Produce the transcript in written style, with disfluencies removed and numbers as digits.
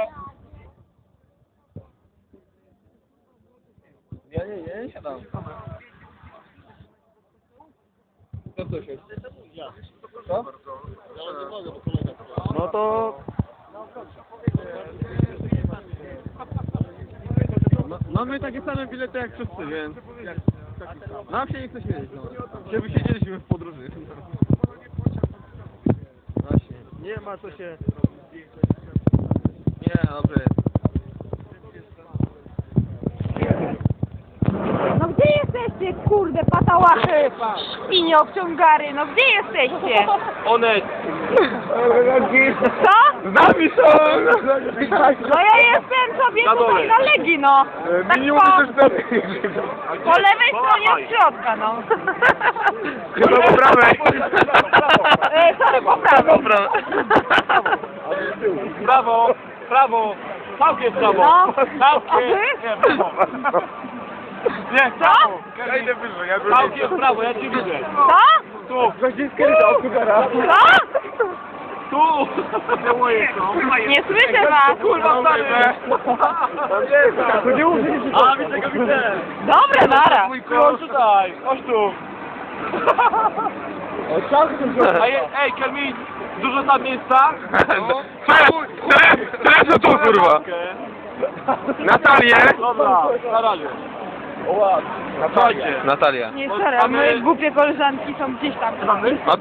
Nie siadam. Co to się? Co? No to... Mamy takie same bilety jak wszyscy, więc... Nam się nie chce śmiewać, no. Żeby siedzieliśmy w podróży. Właśnie. Nie ma co się... Nie, dobrze jest. No gdzie jesteście, kurde, patałachy, świnio, obciągary, no gdzie jesteście? One... Co? Z nami są! No ja jestem sobie Na tutaj dole. na Legii, no. Tak po lewej stronie od środka, no. Chyba po prawej. Sorry, po prawej. Prawo, prawo, całkiem prawo. No. Całkiem. A wy? Nie, prawo. Nie, prawo. Ja idę wyżej, ja go całkiem prawo, ja cię widzę. Co? Tu. Właśnie skryta od Kubera. Co? Tu. Nie moje są. Nie słyszę was. Kurwa, stary. Nie użyj. A, widzę go, widzę. Dobra, nara. Chodź tutaj, chodź tu. Ej, Kelmi, dużo tam miejsca? Teraz tu, kurwa! Natalię! Dobra, na razie. Słuchajcie. Natalia. Nie, sorry, a moje głupie koleżanki są gdzieś tam.